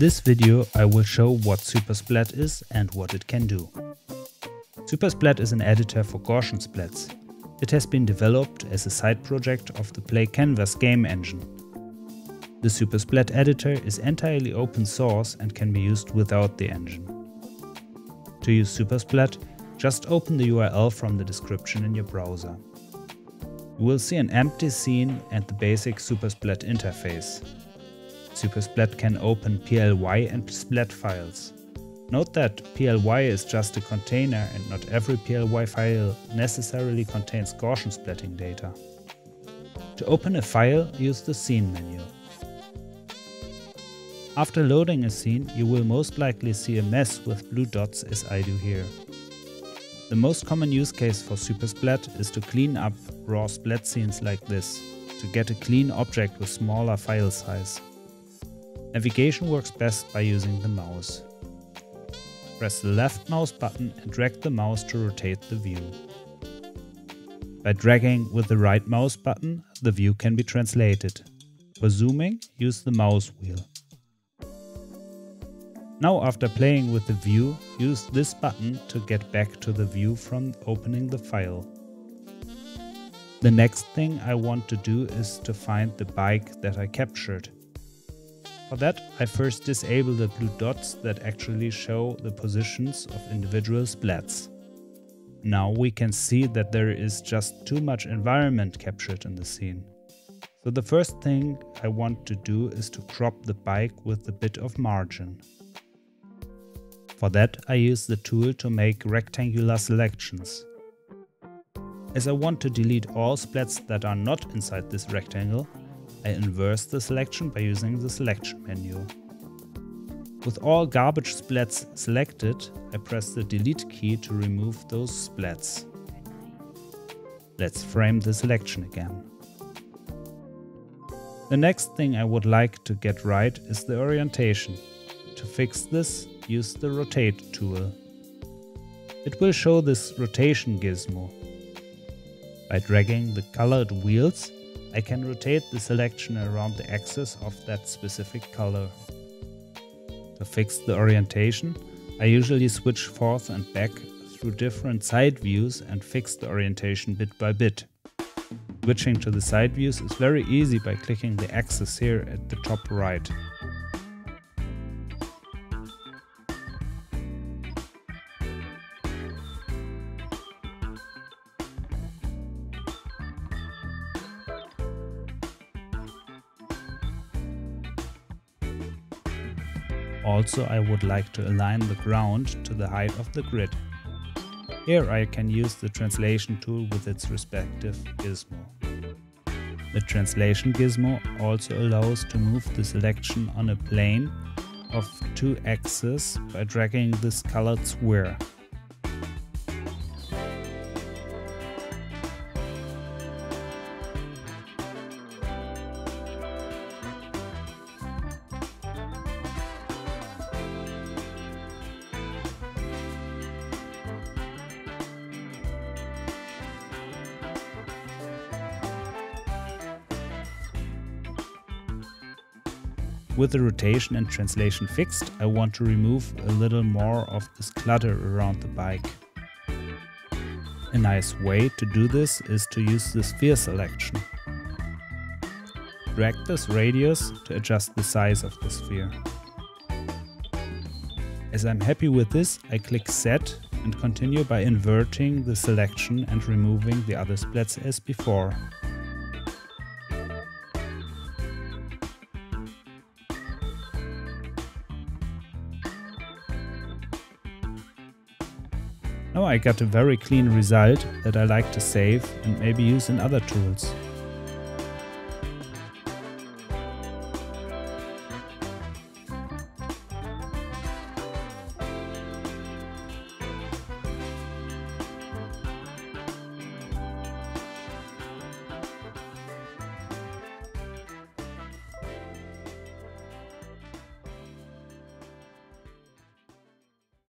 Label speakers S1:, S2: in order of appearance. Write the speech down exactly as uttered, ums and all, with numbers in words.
S1: this video I will show what SuperSplat is and what it can do. SuperSplat is an editor for Gaussian splats. It has been developed as a side project of the Play Canvas game engine. The SuperSplat editor is entirely open source and can be used without the engine. To use SuperSplat, just open the U R L from the description in your browser. You will see an empty scene and the basic SuperSplat interface. SuperSplat can open P L Y and splat files. Note that P L Y is just a container and not every P L Y file necessarily contains Gaussian splatting data. To open a file, use the Scene menu. After loading a scene, you will most likely see a mess with blue dots as I do here. The most common use case for SuperSplat is to clean up raw splat scenes like this, to get a clean object with smaller file size. Navigation works best by using the mouse. Press the left mouse button and drag the mouse to rotate the view. By dragging with the right mouse button, the view can be translated. For zooming, use the mouse wheel. Now, after playing with the view, use this button to get back to the view from opening the file. The next thing I want to do is to find the bike that I captured. For that, I first disable the blue dots that actually show the positions of individual splats. Now we can see that there is just too much environment captured in the scene. So the first thing I want to do is to crop the bike with a bit of margin. For that, I use the tool to make rectangular selections. As I want to delete all splats that are not inside this rectangle, I inverse the selection by using the selection menu. With all garbage splats selected, I press the delete key to remove those splats. Let's frame the selection again. The next thing I would like to get right is the orientation. To fix this, use the rotate tool. It will show this rotation gizmo. By dragging the colored wheels, I can rotate the selection around the axis of that specific color. To fix the orientation, I usually switch forth and back through different side views and fix the orientation bit by bit. Switching to the side views is very easy by clicking the axis here at the top right. Also, I would like to align the ground to the height of the grid. Here I can use the translation tool with its respective gizmo. The translation gizmo also allows to move the selection on a plane of two axes by dragging this colored square. With the rotation and translation fixed, I want to remove a little more of this clutter around the bike. A nice way to do this is to use the sphere selection. Drag this radius to adjust the size of the sphere. As I'm happy with this, I click Set and continue by inverting the selection and removing the other splats as before. Now I got a very clean result that I like to save and maybe use in other tools.